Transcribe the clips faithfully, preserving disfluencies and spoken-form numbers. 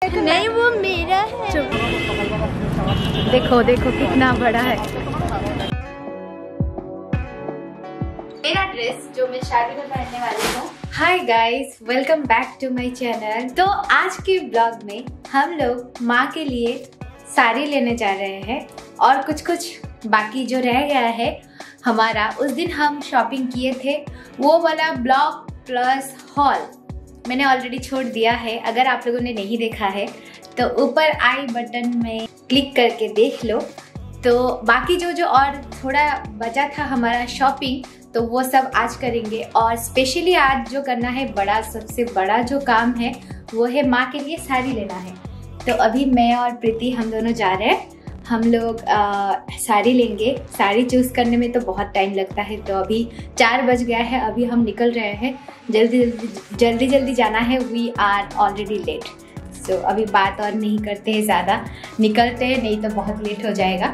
नहीं वो मेरा है। देखो देखो कितना बड़ा है मेरा ड्रेस जो मैं शादी में पहनने वाली हूँ। Hi guys, welcome back to my channel. तो आज के ब्लॉग में हम लोग माँ के लिए साड़ी लेने जा रहे हैं और कुछ कुछ बाकी जो रह गया है हमारा, उस दिन हम शॉपिंग किए थे वो वाला ब्लॉग प्लस हॉल मैंने ऑलरेडी छोड़ दिया है। अगर आप लोगों ने नहीं देखा है तो ऊपर आई बटन में क्लिक करके देख लो। तो बाकी जो जो और थोड़ा बचा था हमारा शॉपिंग, तो वो सब आज करेंगे। और स्पेशली आज जो करना है, बड़ा सबसे बड़ा जो काम है वो है माँ के लिए साड़ी लेना है। तो अभी मैं और प्रीति हम दोनों जा रहे हैं। हम लोग साड़ी लेंगे। साड़ी चूज़ करने में तो बहुत टाइम लगता है, तो अभी चार बज गया है, अभी हम निकल रहे हैं। जल्दी जल्दी जल्दी जल्दी जाना है। We are already late. So अभी बात और नहीं करते हैं ज़्यादा, निकलते हैं, नहीं तो बहुत लेट हो जाएगा।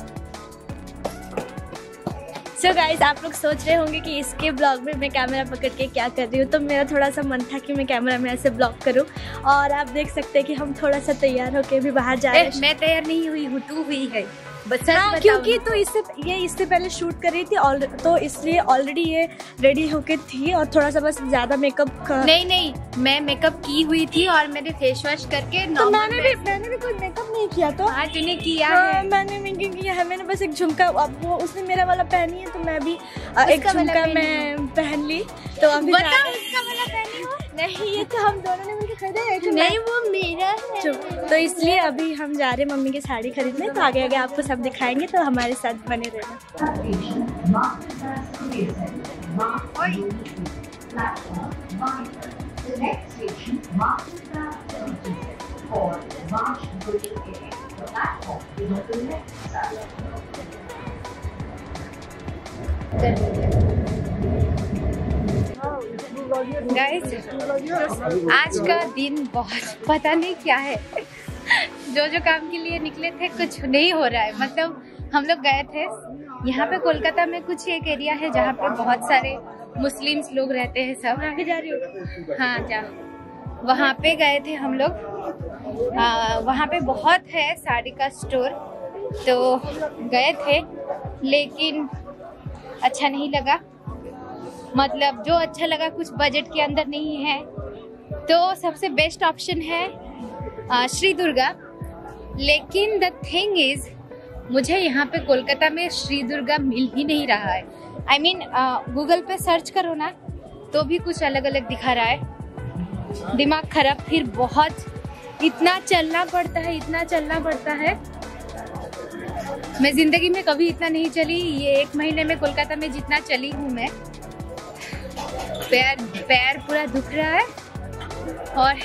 सो so गाइज, आप लोग सोच रहे होंगे कि इसके ब्लॉग में मैं कैमरा पकड़ के क्या कर रही हूँ। तो मेरा थोड़ा सा मन था कि मैं कैमरा में ऐसे ब्लॉग करूँ। और आप देख सकते हैं कि हम थोड़ा सा तैयार होके भी बाहर जा रहे हैं। मैं तैयार नहीं हुई हूँ, तू हुई है। हाँ, क्योंकि तो इससे ये इससे पहले शूट कर रही थी और तो इसलिए ऑलरेडी ये रेडी होके थी और थोड़ा सा बस ज्यादा मेकअप कर... नहीं नहीं मैं मेकअप की हुई थी और मैंने फेस वॉश करके तो मैंने भी मैंने भी कोई मेकअप नहीं किया। तो हाँ तूने किया हाँ, है। मैंने मेकअप किया है। मैंने बस एक झुमका, अब वो उसने मेरा वाला पहनी है तो मैं भी एक झुमका मैं पहन ली। तो अभी उसका वाला पहनी हो? नहीं, ये तो हम दोनों ने मिलकर खरीदा। नहीं वो मेरा है। तो इसलिए अभी हम जा रहे हैं मम्मी की साड़ी खरीदने। तो आगे आगे आपको सब दिखाएंगे, तो हमारे साथ बने रहना। गाइस, आज का दिन बहुत पता नहीं क्या है। जो जो काम के लिए निकले थे कुछ नहीं हो रहा है। मतलब हम लोग गए थे यहाँ पे कोलकाता में, कुछ एक एरिया है जहाँ पे बहुत सारे मुस्लिम्स लोग रहते हैं। सब आगे जा रही हो? हाँ जा, वहाँ पे गए थे हम लोग। आ, वहाँ पे बहुत है साड़ी का स्टोर, तो गए थे लेकिन अच्छा नहीं लगा। मतलब जो अच्छा लगा कुछ बजट के अंदर नहीं है। तो सबसे बेस्ट ऑप्शन है श्री दुर्गा। लेकिन द थिंग इज, मुझे यहाँ पे कोलकाता में श्री दुर्गा मिल ही नहीं रहा है। आई मीन गूगल पे सर्च करो ना तो भी कुछ अलग अलग दिखा रहा है। दिमाग खराब। फिर बहुत इतना चलना पड़ता है, इतना चलना पड़ता है। मैं जिंदगी में कभी इतना नहीं चली। ये एक महीने में कोलकाता में जितना चली हूँ मैं, पैर पैर पूरा दुख रहा है और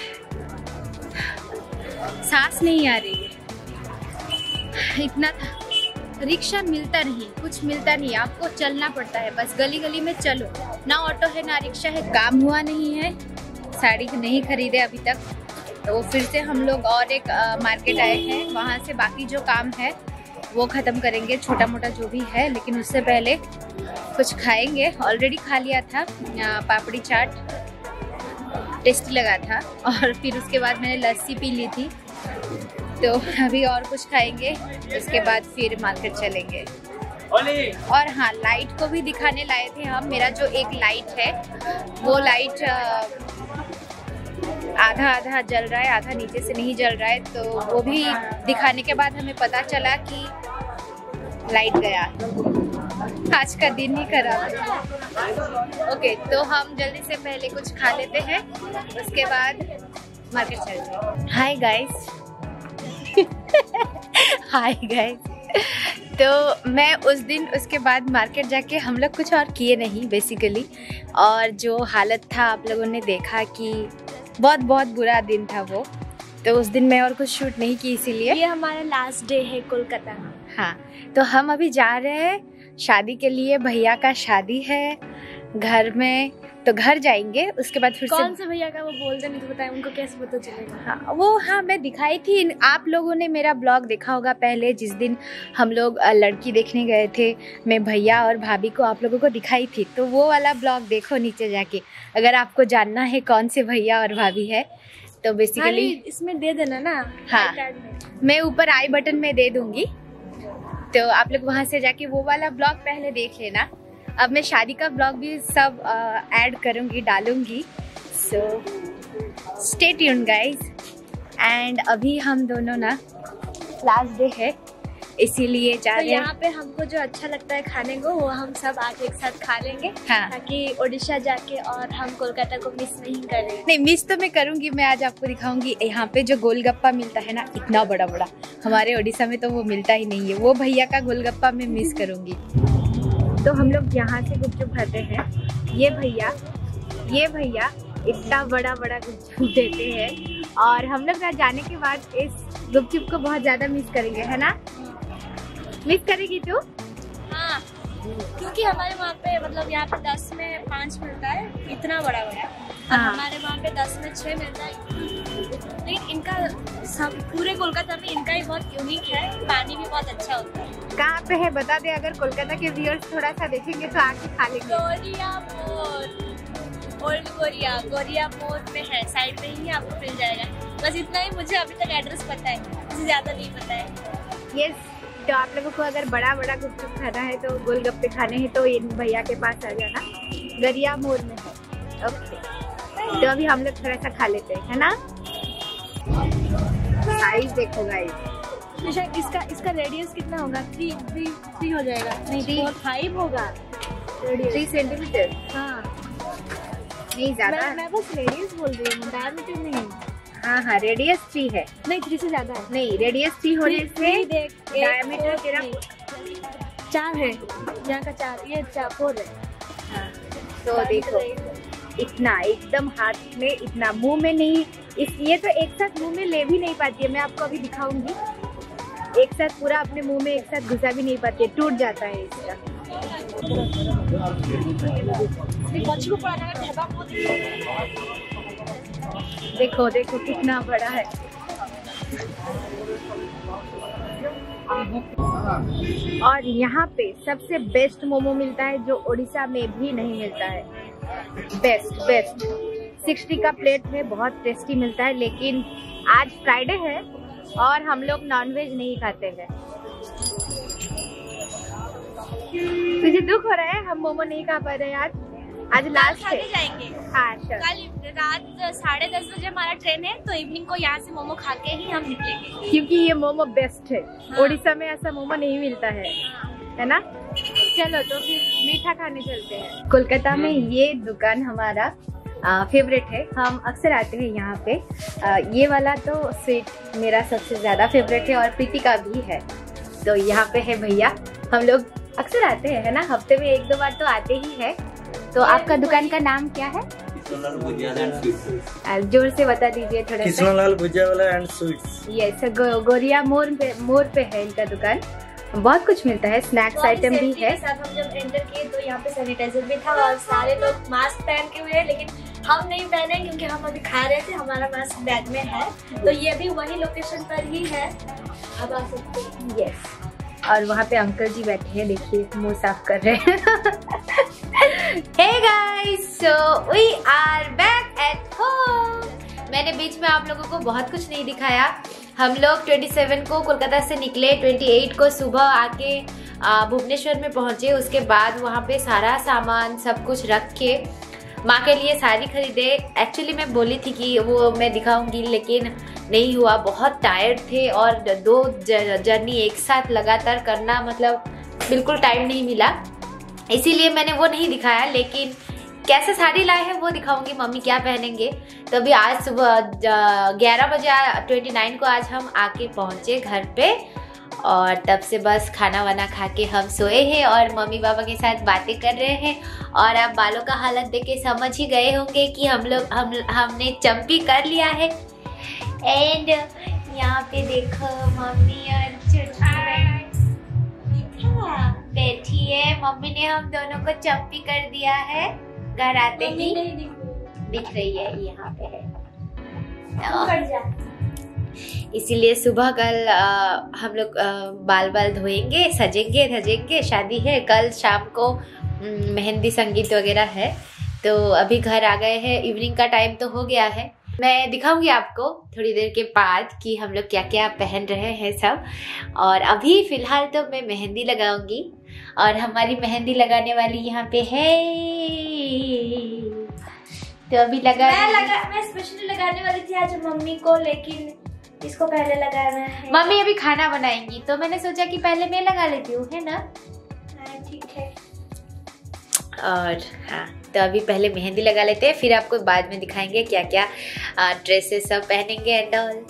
सांस नहीं आ रही है। इतना रिक्शा मिलता नहीं, कुछ मिलता नहीं, आपको चलना पड़ता है। बस गली गली में चलो, ना ऑटो है ना रिक्शा है। काम हुआ नहीं है, साड़ी नहीं खरीदे अभी तक। तो फिर से हम लोग और एक आ, मार्केट आए हैं। वहाँ से बाकी जो काम है वो ख़त्म करेंगे, छोटा मोटा जो भी है। लेकिन उससे पहले कुछ खाएंगे। ऑलरेडी खा लिया था पापड़ी चाट, टेस्टी लगा था। और फिर उसके बाद मैंने लस्सी पी ली थी। तो अभी और कुछ खाएंगे, उसके बाद फिर मार्केट चलेंगे। और हाँ, लाइट को भी दिखाने लाए थे हम। मेरा जो एक लाइट है वो लाइट आधा आधा जल रहा है, आधा नीचे से नहीं जल रहा है। तो वो भी दिखाने के बाद हमें पता चला कि लाइट गया। आज का दिन ही खराब है। ओके, तो हम जल्दी से पहले कुछ खा लेते हैं, उसके बाद मार्केट चलते हैं। Hi guys. Hi guys. तो मैं उस दिन उसके बाद मार्केट जाके हम लोग कुछ और किए नहीं बेसिकली। और जो हालत था आप लोगों ने देखा कि बहुत बहुत बुरा दिन था वो। तो उस दिन मैं और कुछ शूट नहीं की, इसीलिए ये हमारा लास्ट डे है कोलकाता में। हाँ, तो हम अभी जा रहे हैं शादी के लिए। भैया का शादी है घर में, तो घर जाएंगे। उसके बाद फिर कौन से भैया का वो बोल दे, नहीं तो बताए उनको कैसे पता चलेगा। हाँ वो हाँ मैं दिखाई थी। आप लोगों ने मेरा ब्लॉग देखा होगा पहले, जिस दिन हम लोग लड़की देखने गए थे। मैं भैया और भाभी को आप लोगों को दिखाई थी। तो वो वाला ब्लॉग देखो नीचे जाके, अगर आपको जानना है कौन से भैया और भाभी है। तो बेसिकली इसमें दे देना ना। हाँ, मैं ऊपर आई बटन में दे दूंगी, तो आप लोग वहां से जाके वो वाला ब्लॉग पहले देख लेना। अब मैं शादी का ब्लॉग भी सब ऐड uh, करूंगी, डालूंगी। So stay tuned guys. And अभी हम दोनों ना लास्ट डे है, इसीलिए जा रहे हैं। यहाँ पे हमको जो अच्छा लगता है खाने को वो हम सब आज एक साथ खा लेंगे। हाँ। ताकि ओडिशा जाके और हम कोलकाता को मिस नहीं करें। नहीं, मिस तो मैं करूंगी। मैं आज आपको दिखाऊंगी यहाँ पे जो गोलगप्पा मिलता है ना, इतना बड़ा बड़ा, हमारे ओडिशा में तो वो मिलता ही नहीं है। वो भैया का गोलगप्पा मैं मिस करूंगी। तो हम लोग यहाँ से गुपचुप खाते हैं। ये भैया ये भैया इतना बड़ा बड़ा गुपचुप देते हैं, और हम लोग ना जाने के बाद इस गुपचुप को बहुत ज्यादा मिस करेंगे, है ना? मिस करेगी तू? हाँ, क्योंकि हमारे वहाँ पे मतलब यहाँ पे दस में पाँच मिलता है, इतना बड़ा बड़ा। हाँ। हमारे वहाँ पे दस में छह मिलता है। लेकिन इनका सब पूरे कोलकाता में इनका ही बहुत यूनिक है। पानी भी बहुत अच्छा होता है। कहाँ पे है बता दे, अगर कोलकाता के व्यूअर्स थोड़ा सा देखेंगे तो आके खा लेंगे। गोरिया मोड़, ओल्ड गोरिया गोरिया मोड़ में है, साइड में ही आपको मिल जाएगा। बस इतना ही मुझे अभी तक एड्रेस पता है, मुझे ज्यादा नहीं पता है। यस, तो आप लोगों को अगर बड़ा बड़ा गुपचुप खाना है तो गोलगप्पे खाने हैं तो इन भैया के पास आ जाना, गरिया मोड़ में है। ओके, तो अभी हम लोग थोड़ा सा खा लेते हैं, है ना? साइज देखो गाइस। इसका इसका रेडियस कितना होगा? थ्री थ्री थ्री हो जाएगा? नहीं, फोर फाइव होगा। Three centimetre. हाँ, नहीं ज्यादा। मैं, मैं बस रेडियस बोल रही हूँ, डायमीटर नहीं। हाँ हाँ, रेडियस थ्री है। नहीं, थ्री से ज्यादा है। नहीं, रेडियस थ्री होने से डायमीटर तेरा चार है। यहाँ का चार, ये चार फोर है। हाँ, तो देखो इतना एकदम हाथ में, इतना मुंह में नहीं। इस ये तो एक साथ मुंह में ले भी नहीं पाती है। मैं आपको अभी दिखाऊंगी। एक साथ पूरा अपने मुंह में एक साथ घुसा भी नहीं पाती है, टूट जाता है इसका। देखो देखो कितना बड़ा है। और यहाँ पे सबसे बेस्ट मोमो मिलता है जो उड़ीसा में भी नहीं मिलता है। बेस्ट बेस्ट सिक्सटी का प्लेट में बहुत टेस्टी मिलता है। लेकिन आज फ्राइडे है और हम लोग नॉनवेज नहीं खाते हैं। तुझे दुख हो रहा है हम मोमो नहीं खा पा रहे आज? आज लास्ट है। जाएंगे। हाँ, कल रात साढ़े दस बजे हमारा ट्रेन है, तो इवनिंग को यहाँ से मोमो खा के ही हम निकलेंगे, क्योंकि ये मोमो बेस्ट है। हाँ। उड़ीसा में ऐसा मोमो नहीं मिलता है। हाँ। है ना? चलो तो फिर मीठा खाने चलते हैं। कोलकाता में ये दुकान हमारा फेवरेट है। हम अक्सर आते हैं यहाँ पे। आ, ये वाला तो स्वीट मेरा सबसे ज्यादा फेवरेट है और प्रीति का भी है। तो यहाँ पे है भैया, हम लोग अक्सर आते हैं, है ना? हफ्ते में एक दो बार तो आते ही है। तो आपका दुकान का नाम क्या है? जोर से बता दीजिए थोड़ा सा। कृष्णलाल भुजिया वाला and sweets. Yes, go, Goriya मोड़ पे मोड़ पे है इनका दुकान। बहुत कुछ मिलता है, स्नैक्स आइटम भी है। साथ हम जब एंटर किए तो यहाँ पे सैनिटाइजर भी था और सारे लोग मास्क पहन के हुए हैं, लेकिन हम नहीं पहने क्योंकि हम अभी खा रहे थे। हमारा मास्क बैग में है, तो ये भी वही लोकेशन पर ही है, अब आ सकते हैं। यस, और वहाँ पे अंकल जी बैठे हैं, देखिए मुंह साफ कर रहे हैं। Hey guys, so we are back at home. मैंने बीच में आप लोगों को बहुत कुछ नहीं दिखाया। हम लोग सत्ताईस को कोलकाता से निकले, अट्ठाईस को सुबह आके भुवनेश्वर में पहुंचे। उसके बाद वहाँ पे सारा सामान सब कुछ रख के माँ के लिए साड़ी खरीदे। एक्चुअली मैं बोली थी कि वो मैं दिखाऊंगी, लेकिन नहीं हुआ। बहुत टायर्ड थे और दो जर्नी एक साथ लगातार करना मतलब बिल्कुल टाइम नहीं मिला, इसीलिए मैंने वो नहीं दिखाया। लेकिन कैसे साड़ी लाए हैं वो दिखाऊंगी, मम्मी क्या पहनेंगे। तो अभी आज सुबह ग्यारह बजे उनतीस को आज हम आके पहुँचे घर पे, और तब से बस खाना वाना खा के हम सोए हैं और मम्मी पापा के साथ बातें कर रहे हैं। और आप बालों का हालत देख के समझ ही गए होंगे कि हम लोग हम हमने चंपी कर लिया है। एंड यहाँ पे देखो मम्मी और बैठी है। मम्मी ने हम दोनों को चंपी कर दिया है। घर आते ही दिख रही है, यहाँ पे है। इसीलिए सुबह कल आ, हम लोग बाल बाल धोएंगे, सजेंगे धजेंगे। शादी है कल शाम को, मेहंदी संगीत वगैरह है। तो अभी घर आ गए हैं, इवनिंग का टाइम तो हो गया है। मैं दिखाऊंगी आपको थोड़ी देर के बाद कि हम लोग क्या क्या पहन रहे हैं सब। और अभी फिलहाल तो मैं मेहंदी लगाऊंगी और हमारी मेहंदी लगाने वाली यहाँ पे है, तो अभी लगा मैं लगा मैं स्पेशली लगाने वाली थी आज मम्मी को, लेकिन इसको पहले लगाना है। मम्मी अभी खाना बनाएंगी तो मैंने सोचा कि पहले मैं लगा लेती हूँ, है ना? हाँ ठीक है। और हाँ, तो अभी पहले मेहंदी लगा लेते हैं, फिर आपको बाद में दिखाएंगे क्या क्या ड्रेसेस सब पहनेंगे एंड ऑल।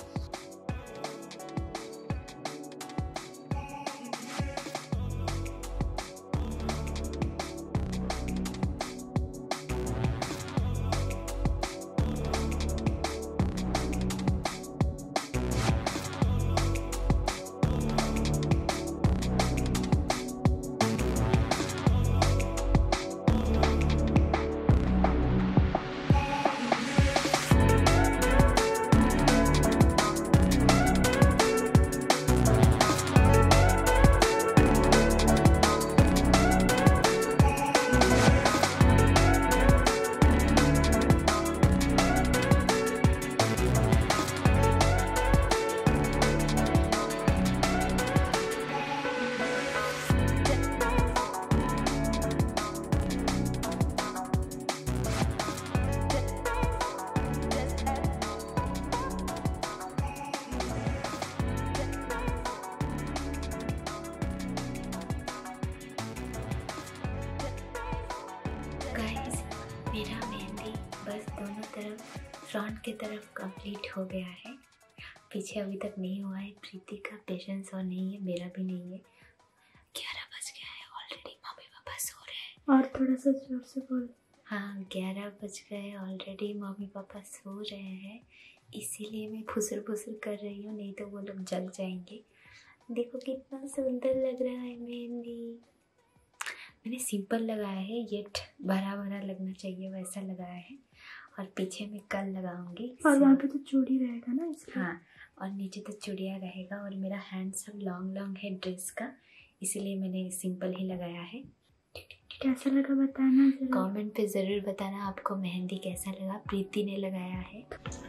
मेरा मेहंदी बस दोनों तरफ, फ्रंट की तरफ कंप्लीट हो गया है, पीछे अभी तक नहीं हुआ है। प्रीति का पेशेंस और नहीं है, मेरा भी नहीं है। ग्यारह बज गया है ऑलरेडी, मम्मी पापा सो रहे हैं। और थोड़ा सा जोर से बोल। हाँ, ग्यारह बज गए ऑलरेडी, मम्मी पापा सो रहे हैं, इसीलिए मैं फुसर फुसर कर रही हूँ, नहीं तो वो लोग जग जाएंगे। देखो कितना सुंदर लग रहा है मेहंदी। मैंने सिंपल लगाया है, ये भरा भरा लगना चाहिए वैसा लगाया है, और पीछे में कल लगाऊंगी। और वहाँ पे तो चूड़ी रहेगा ना इसलिए। हाँ, और नीचे तो चूड़िया रहेगा, और मेरा हैंड सब लॉन्ग लॉन्ग है ड्रेस का, इसीलिए मैंने सिंपल ही लगाया है। कैसा लगा बताना, कमेंट पे ज़रूर बताना आपको मेहंदी कैसा लगा। प्रीति ने लगाया है।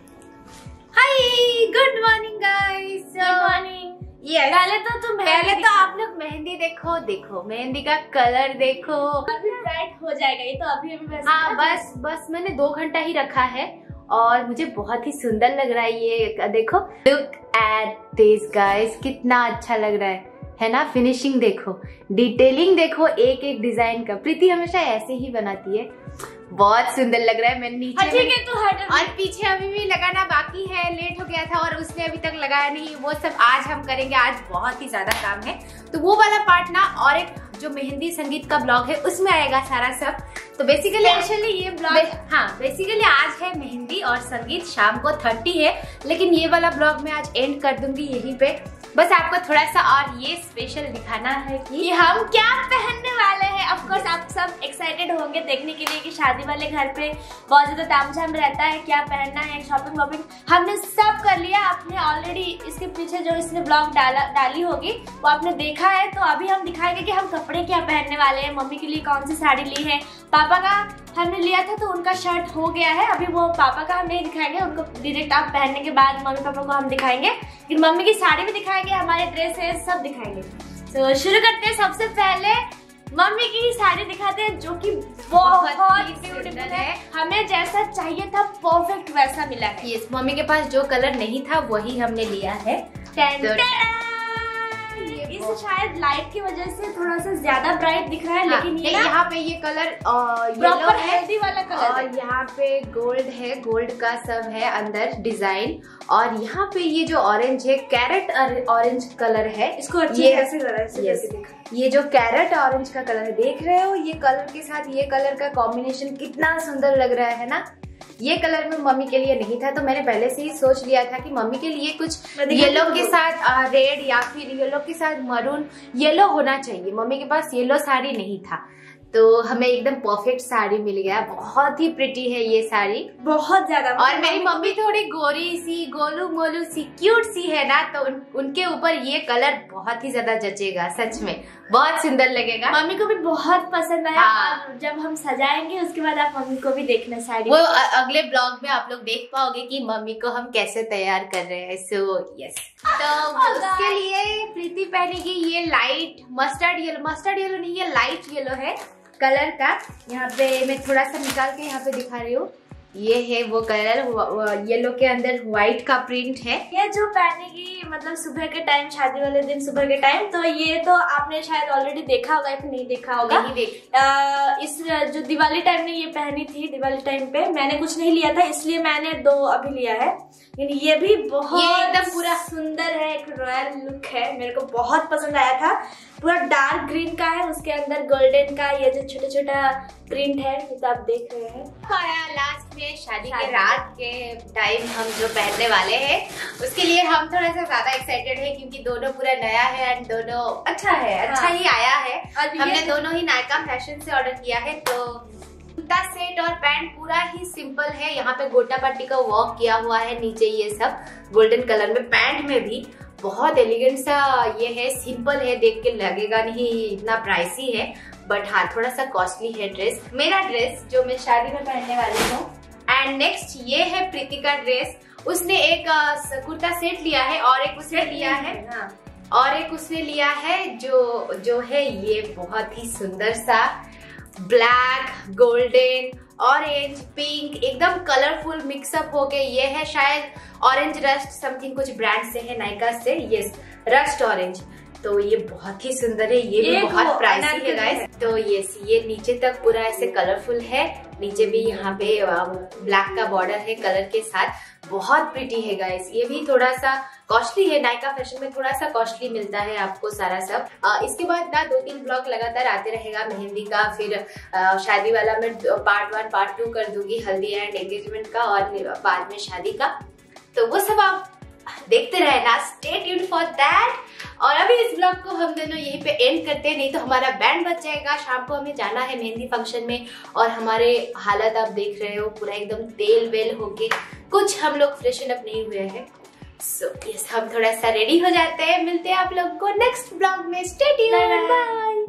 Hi, good morning guys. Good morning. Yes. पहले तो तुम पहले तो आप लोग मेहंदी देखो, देखो मेहंदी का कलर देखो, अभी ब्राइट हो जाएगा ये तो अभी अभी वैसे। हाँ, बस बस मैंने दो घंटा ही रखा है और मुझे बहुत ही सुंदर लग रहा है ये। देखो, लुक एट दिस गाइस, कितना अच्छा लग रहा है है ना? फिनिशिंग देखो, डिटेलिंग देखो एक एक डिजाइन का। प्रीति हमेशा ऐसे ही बनाती है, बहुत सुंदर लग रहा है। मैंने नीचे ठीक है, तो हट। और पीछे अभी भी लगाना बाकी है, लेट हो गया था और उसने अभी तक लगाया नहीं, वो सब आज हम करेंगे। आज बहुत ही ज्यादा काम है, तो वो वाला पार्ट ना, और एक जो मेहंदी संगीत का ब्लॉग है उसमें आएगा सारा सब। तो बेसिकली एक्चुअली ये ब्लॉग बे, हाँ बेसिकली आज है मेहंदी और संगीत, शाम को थर्टी है, लेकिन ये वाला ब्लॉग मैं आज एंड कर दूंगी यहीं पे। बस आपको थोड़ा सा और ये स्पेशल दिखाना है कि हम क्या पहनने वाले हैं। ऑफ कोर्स आप सब एक्साइटेड होंगे देखने के लिए कि शादी वाले घर पे बहुत ज्यादा तामझाम रहता है, क्या पहनना है, शॉपिंग वॉपिंग हमने सब कर लिया। आपने ऑलरेडी इसके पीछे जो इसने ब्लॉग डाला डाली होगी वो आपने देखा है, तो अभी हम दिखाएंगे कि हम कपड़े क्या पहनने वाले हैं। मम्मी के लिए कौन सी साड़ी ली है, पापा का हमने लिया था तो उनका शर्ट हो गया है, अभी वो पापा का हम नहीं दिखाएंगे, उनको डायरेक्ट आप पहनने के बाद मम्मी पापा को हम दिखाएंगे। लेकिन मम्मी की साड़ी भी दिखाएंगे, हमारे ड्रेस है सब दिखाएंगे। तो शुरू करते हैं। सबसे पहले मम्मी की साड़ी दिखाते हैं जो कि बहुत ब्यूटीफुल है, हमें जैसा चाहिए था परफेक्ट वैसा मिला है। यस, मम्मी के पास जो कलर नहीं था वही हमने लिया है। इसे शायद लाइट की वजह से थोड़ा सा ज्यादा ब्राइट दिख रहा है, हाँ, लेकिन ये यहाँ पे ये कलर प्रॉपर हेल्दी वाला कलर और यहाँ पे गोल्ड है, गोल्ड का सब है अंदर डिजाइन, और यहाँ पे ये जो ऑरेंज है कैरेट ऑरेंज कलर है। इसको अच्छे ये कैसे कलर से कैसे दिखा, ये जो कैरेट ऑरेंज का कलर है, देख रहे हो ये कलर के साथ ये कलर का कॉम्बिनेशन कितना सुंदर लग रहा है ना। ये कलर में मम्मी के लिए नहीं था, तो मैंने पहले से ही सोच लिया था कि मम्मी के लिए कुछ येलो के साथ रेड या फिर येलो के साथ मरून, येलो होना चाहिए। मम्मी के पास येलो साड़ी नहीं था, तो हमें एकदम परफेक्ट साड़ी मिल गया। बहुत ही प्रिटी है ये साड़ी, बहुत ज्यादा। और मेरी मम्मी थोड़ी गोरी सी गोलू मोलू सी क्यूट सी है ना, तो उन, उनके ऊपर ये कलर बहुत ही ज्यादा जचेगा, सच में बहुत सुंदर लगेगा। मम्मी को भी बहुत पसंद आया। हाँ। जब हम सजाएंगे उसके बाद आप मम्मी को भी देखना साड़ी। वो अगले ब्लॉग में आप लोग देख पाओगे कि मम्मी को हम कैसे तैयार कर रहे हैं। सो यस, तो उसके लिए प्रीति पहनेगी ये light mustard yellow, mustard yellow नहीं, ये लाइट येलो है कलर का। यहाँ पे मैं थोड़ा सा निकाल के यहाँ पे दिखा रही हूँ, ये है वो कलर, येलो के अंदर व्हाइट का प्रिंट है। ये जो पहनेगी मतलब सुबह के टाइम, शादी वाले दिन सुबह के टाइम, तो ये तो आपने शायद ऑलरेडी देखा होगा, फिर नहीं देखा होगा। नहीं देख। आ, इस जो दिवाली टाइम में ये पहनी थी, दिवाली टाइम पे मैंने कुछ नहीं लिया था, इसलिए मैंने दो अभी लिया है। लेकिन ये भी बहुत ये एकदम पूरा सुंदर है, एक रॉयल लुक है, मेरे को बहुत पसंद आया था। पूरा डार्क ग्रीन का है, उसके अंदर गोल्डन का ये जो छोटा छोटा प्रिंट है, तो आप देख रहे हैं। लास्ट में शादी के रात के टाइम हम जो पहनने वाले हैं उसके लिए हम थोड़ा सा ज्यादा एक्साइटेड है, क्योंकि दोनों पूरा नया है एंड दोनों अच्छा है, अच्छा हाँ। ही आया है। हमने ये... दोनों ही नायका फैशन से ऑर्डर किया है। तो कुर्ता सेट और पैंट पूरा ही सिंपल है, यहाँ पे गोटा पट्टी का वर्क किया हुआ है, नीचे ये सब गोल्डन कलर में। पैंट में भी बहुत एलिगेंट सा ये है, सिंपल है, देख के लगेगा नहीं इतना प्राइसी है, बट हाँ थोड़ा सा कॉस्टली है ड्रेस। मेरा ड्रेस जो मैं शादी में पहनने वाली हूँ। एंड नेक्स्ट ये है प्रीति का ड्रेस, उसने एक कुर्ता सेट लिया है और एक उसने लिया है हाँ। और एक उसने लिया है जो जो है ये बहुत ही सुंदर सा ब्लैक गोल्डन ऑरेंज पिंक एकदम कलरफुल मिक्सअप हो गए। ये है शायद ऑरेंज रस्ट समथिंग कुछ ब्रांड से है, नायका से, यस रस्ट ऑरेंज। तो ये बहुत ही सुंदर है, ये भी बहुत प्राइसी है गाइस। तो यस ये नीचे तक पूरा ऐसे कलरफुल है, नीचे भी यहाँ पे ब्लैक का बॉर्डर है कलर के साथ, बहुत प्रिटी है गाइस। ये भी थोड़ा सा कॉस्टली है, नायका फैशन में थोड़ा सा कॉस्टली मिलता है आपको सारा सब। आ, इसके बाद ना दो तीन ब्लॉग लगातार आते रहेगा मेहंदी का, फिर आ, शादी वाला मैं पार्ट वन पार्ट टू कर दूंगी, हल्दी एंड एंगेजमेंट का और बाद में शादी का। तो वो सब आप देखते रहना, स्टे ट्यून्ड फॉर दैट। और अभी इस ब्लॉग को हम दोनों यहीं पे एंड करते हैं, नहीं तो हमारा बैंड बच जाएगा। शाम को हमें जाना है मेहंदी फंक्शन में और हमारे हालत आप देख रहे हो पूरा एकदम तेल वेल होके, कुछ हम लोग फ्रेशन अप नहीं हुए हैं। सो so, यस हम थोड़ा सा रेडी हो जाते हैं, मिलते हैं आप लोग को नेक्स्ट ब्लॉग में। Stay tuned, bye.